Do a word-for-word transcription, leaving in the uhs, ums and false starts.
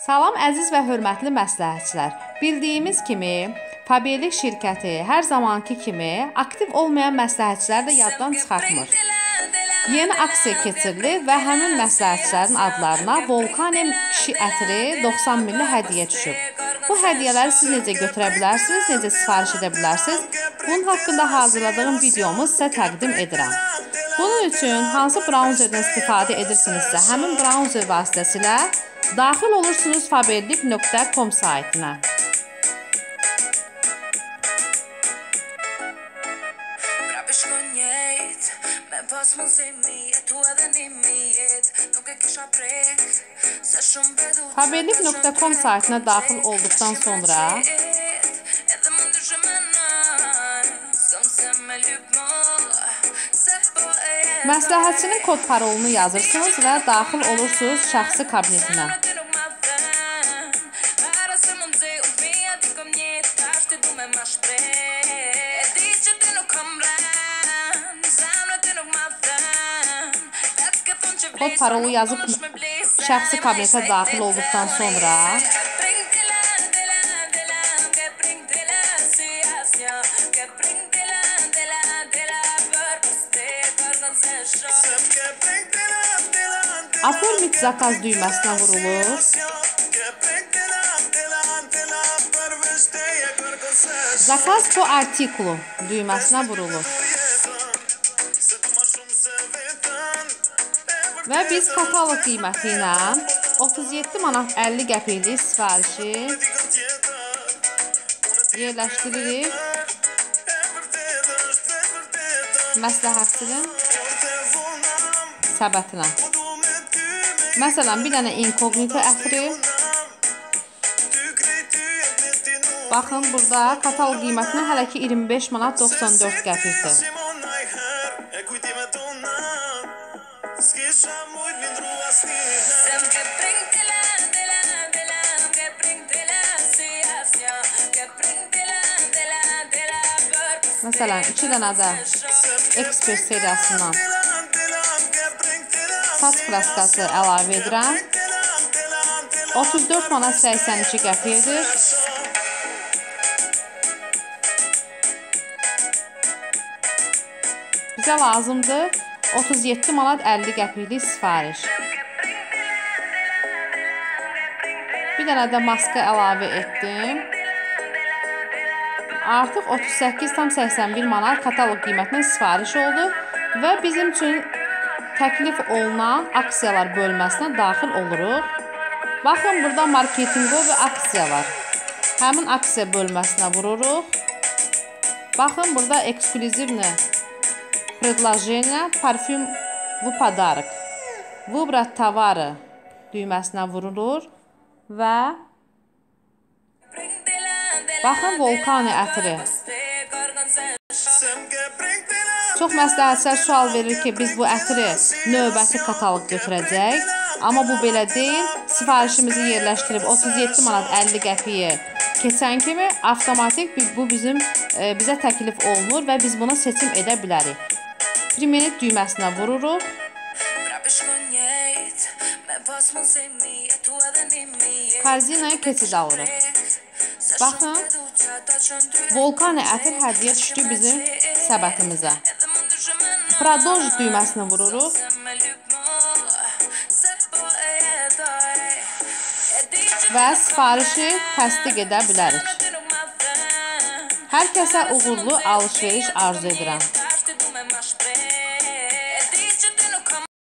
Salam əziz və hörmətli məsləhətçilər. Bildiyimiz kimi, Faberlik şirkəti hər zamanki kimi aktiv olmayan məsləhətçiləri də yaddan çıxartmır. Yeni aksiya keçirilir və həmin məsləhətçilərin adlarına Volkanem kişi ətri doxsan milli hədiyyə düşüb. Bu hədiyyələri siz necə götürə bilərsiniz, necə sifariş edə bilərsiniz? Bunun haqqında hazırladığım videomu sizə təqdim edirəm. Bunun üçün hansı brauzerdən istifadə edirsinizsə, həmin brauzer vasitəsilə daxil olursunuz faberlik nöqtə com saytına. faberlik nöqtə com saytına daxil olduqdan sonra məsləhətçinin kod parolunu yazırsınız və daxil olursunuz şəxsi kabinetinə. Kod parolu yazıb şəxsi kabinetə daxil olduqdan sonra Aformit zakaz düyməsinə vurulur. Zakaz po artikulu düyməsinə vurulur. Və biz kataloq qiyməti ilə otuz yeddi manat əlli qəpiklik sifarişi yerləşdiririk. Məsləhətçinin səbətinə. Məsələn, bir dənə inkognito ətri. Baxın, burada kataloq qiymətinə hələ ki iyirmi beş manat doxsan dörd qəpikdir. Məsələn, iki dənə də Expert seriyasından saç kraskası əlavə edirəm. otuz dörd manat səksən iki qəpikdir. Bizə lazımdır otuz yeddi manat əlli qəpiklik sifariş. Bir dənə də maska əlavə etdim. Artıq otuz səkkiz tam səksən bir manat kataloq qiymətinə sifariş oldu və bizim üçün təklif olunan aksiyalar bölməsinə daxil oluruq. Baxın, burada marketinqovi aksiya var. Həmin aksiya bölməsinə vururuq. Baxın, burada ekskluzivni предложение parfüm v подарок. Vыбрать товары düyməsinə vurulur və baxın, Volkane ətri. Çox məsləhətçilər sual verir ki, biz bu ətri növbəti kataloq götürəcək. Amma bu belə deyil. Sifarişimizi yerləşdirib otuz yeddi manat əlli qəpiyi keçən kimi avtomatik bu bizim e, bizə təklif olunur və biz buna seçim edə bilərik. Primerit düyməsinə vururuq. Korzinaya keçid alırıq. Baxın, Volkane ətr hədiyyə düşdü bizim səbətimizə. Prodoj düyməsinə vururuq. Və sifarişi təsdiq edə bilərik. Hər kəsə uğurlu alış-veriş arzu edirəm.